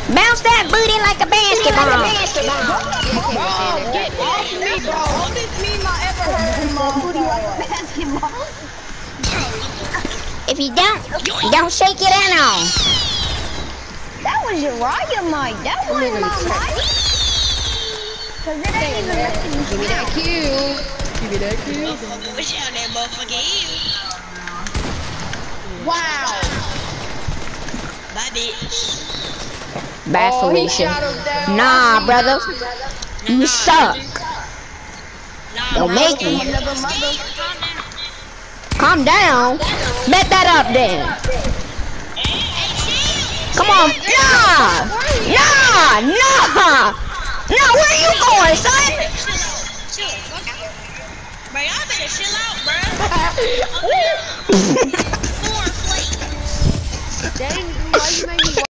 Bounce that booty like a basketball. Oldest meme I ever heard in my booty like a basketball. If you don't shake it at all. That was Uriah Mike. That wasn't my mic. Cause it ain't even letting me. Give me that kill. Give me that kill. What's out there, motherfucker? Wow. Bye, bitch. Bye, Felicia. Nah, brother. You suck. Don't make me. Calm down. Bet that up then. Come on. Nah. Nah, where are you going, son? Chill. Fuck out. Bro, y'all better chill out, bro. 4 plates. Dang, why you make me